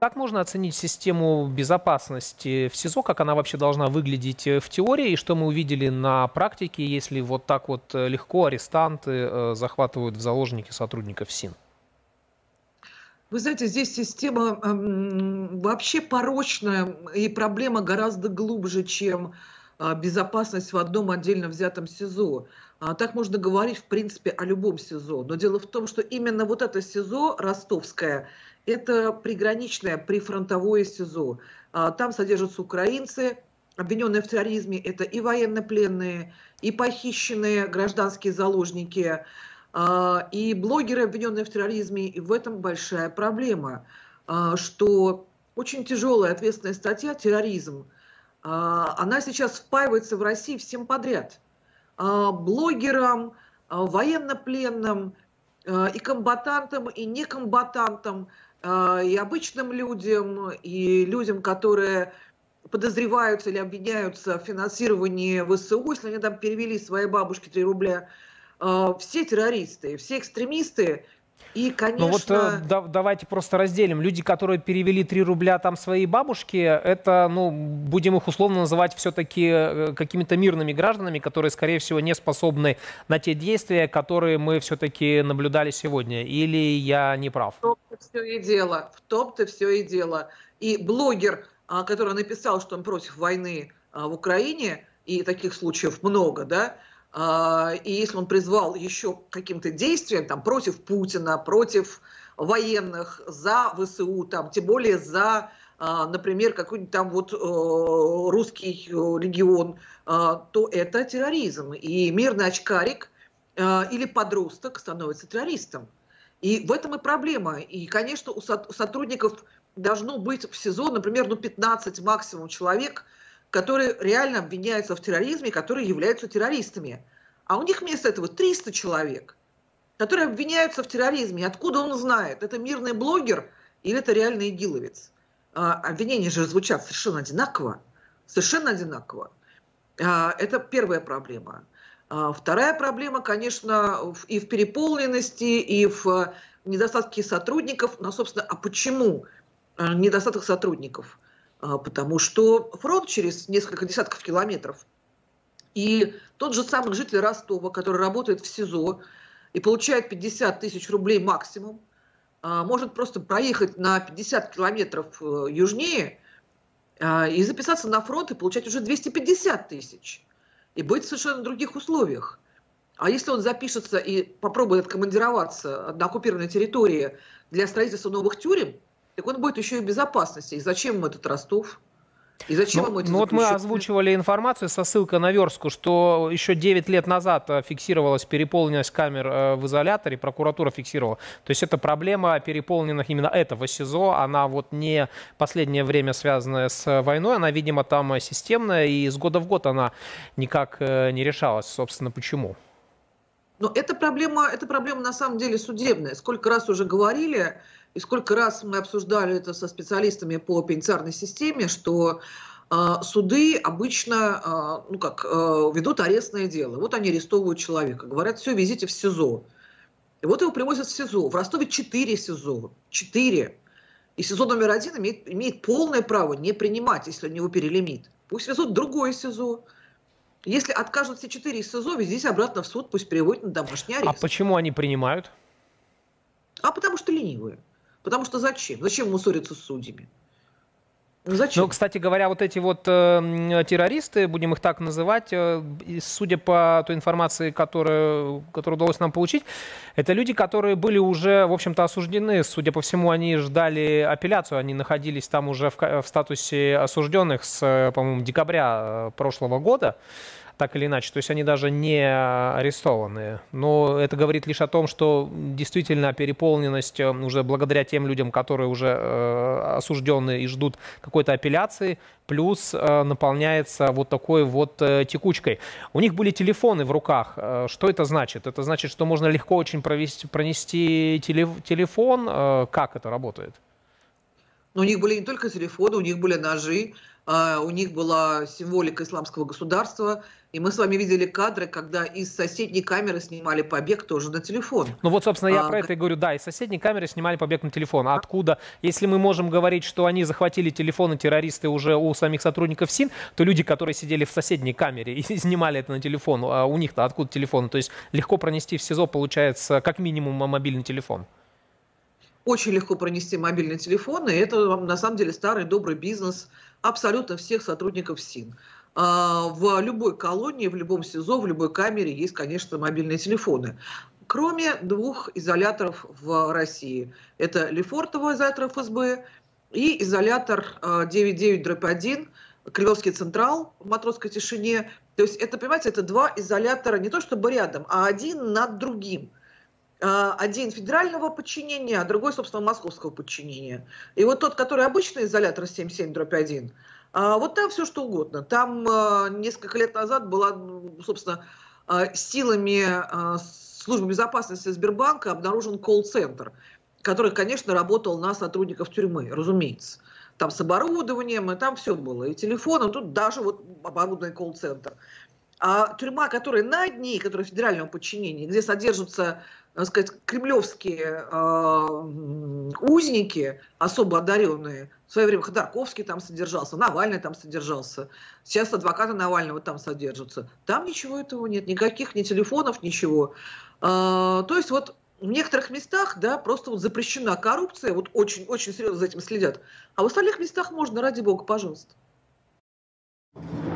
как можно оценить систему безопасности в СИЗО, как она вообще должна выглядеть в теории, и что мы увидели на практике, если вот так вот легко арестанты захватывают в заложники сотрудников СИН? Вы знаете, здесь система вообще порочная, и проблема гораздо глубже, чем безопасность в одном отдельно взятом СИЗО. Так можно говорить, в принципе, о любом СИЗО. Но дело в том, что именно вот это СИЗО ростовское, это приграничное, прифронтовое СИЗО. Там содержатся украинцы, обвиненные в терроризме. Это и военнопленные, и похищенные гражданские заложники, и блогеры, обвиненные в терроризме. И в этом большая проблема, что очень тяжелая ответственная статья «терроризм», она сейчас впаивается в России всем подряд. Блогерам, военнопленным, и комбатантам, и некомбатантам, и обычным людям, и людям, которые подозреваются или обвиняются в финансировании ВСУ, если они там перевели своей бабушке 3 рубля. Все террористы, все экстремисты. И, конечно... Ну вот давайте просто разделим. Люди, которые перевели 3 рубля там своей бабушке, это, ну, будем их условно называть все-таки какими-то мирными гражданами, которые, скорее всего, не способны на те действия, которые мы все-таки наблюдали сегодня. Или я не прав? В том-то все и дело. В том-то все и дело. И блогер, который написал, что он против войны в Украине, и таких случаев много, да, и если он призвал еще к каким-то действиям там, против Путина, против военных, за ВСУ, там, тем более за, например, какой-нибудь там вот русский регион, то это терроризм. И мирный очкарик или подросток становится террористом. И в этом и проблема. И, конечно, у сотрудников должно быть в СИЗО, например, 15 максимум человек, которые реально обвиняются в терроризме, которые являются террористами. А у них вместо этого 300 человек, которые обвиняются в терроризме. Откуда он знает, это мирный блогер или это реальный игиловец? Обвинения же звучат совершенно одинаково. Совершенно одинаково. Это первая проблема. Вторая проблема, конечно, и в переполненности, и в недостатке сотрудников. Но, собственно, а почему недостаток сотрудников? Потому что фронт через несколько десятков километров. И тот же самый житель Ростова, который работает в СИЗО и получает 50 тысяч рублей максимум, может просто проехать на 50 километров южнее и записаться на фронт и получать уже 250 тысяч. И быть в совершенно других условиях. А если он запишется и попробует откомандироваться на оккупированной территории для строительства новых тюрем, так он будет еще и в безопасности. И зачем ему этот Ростов? И зачем ему эти вот мы озвучивали информацию со ссылкой на Верстку, что еще 9 лет назад фиксировалась переполненность камер в изоляторе, прокуратура фиксировала. То есть это проблема переполненных именно этого СИЗО, она вот не последнее время связанная с войной, она, видимо, там системная, и с года в год она никак не решалась. Собственно, почему? Но эта проблема на самом деле судебная. Сколько раз уже говорили, и сколько раз мы обсуждали это со специалистами по пенитенциарной системе, что суды обычно ведут арестное дело. Вот они арестовывают человека, говорят, все, везите в СИЗО. И вот его привозят в СИЗО. В Ростове 4 СИЗО. 4. И СИЗО номер 1 имеет полное право не принимать, если у него перелимит. Пусть везут в другое СИЗО. Если откажут все 4 из СИЗО, везите обратно в суд, пусть переводят на домашний арест. А почему они принимают? А потому что ленивые. Потому что зачем? Зачем ему ссориться с судьями? Зачем? Ну, кстати говоря, вот эти вот террористы, будем их так называть, судя по той информации, которую удалось нам получить, это люди, которые были уже, в общем-то, осуждены. Судя по всему, они ждали апелляцию, они находились там уже в статусе осужденных с, по-моему, декабря прошлого года. Так или иначе, то есть они даже не арестованы. Но это говорит лишь о том, что действительно переполненность уже благодаря тем людям, которые уже осуждены и ждут какой-то апелляции, плюс наполняется вот такой вот текучкой. У них были телефоны в руках. Что это значит? Это значит, что можно легко очень пронести телефон. Как это работает? Но у них были не только телефоны, у них были ножи, у них была символика исламского государства. И мы с вами видели кадры, когда из соседней камеры снимали побег тоже на телефон. Ну вот, собственно, я про это и говорю. Да, из соседней камеры снимали побег на телефон. А откуда? Если мы можем говорить, что они захватили телефоны террористы уже у самих сотрудников СИН, то люди, которые сидели в соседней камере и снимали это на телефон, а у них-то откуда телефон? То есть легко пронести в СИЗО, получается, как минимум мобильный телефон. Очень легко пронести мобильный телефон, и это на самом деле старый добрый бизнес абсолютно всех сотрудников СИН. В любой колонии, в любом СИЗО, в любой камере есть, конечно, мобильные телефоны. Кроме двух изоляторов в России. Это Лефортово, изолятор ФСБ, и изолятор 99/1, Кремлевский Централ в Матросской тишине. То есть это, понимаете, это два изолятора не то чтобы рядом, а один над другим. Один федерального подчинения, а другой, собственно, московского подчинения. И вот тот, который обычный изолятор 77/1, вот там все что угодно. Там несколько лет назад была, собственно, силами службы безопасности Сбербанка обнаружен колл-центр, который, конечно, работал на сотрудников тюрьмы, разумеется. Там с оборудованием, и там все было. И телефоном, тут даже вот оборудованный колл-центр. А тюрьма, которая над ней, которая федерального подчинения, где содержатся, так сказать, кремлевские узники, особо одаренные. В свое время Ходорковский там содержался, Навальный там содержался. Сейчас адвокаты Навального там содержатся. Там ничего этого нет, никаких ни телефонов, ничего. То есть вот в некоторых местах, да, просто вот запрещена коррупция, вот очень серьезно за этим следят. А в остальных местах можно, ради бога, пожалуйста.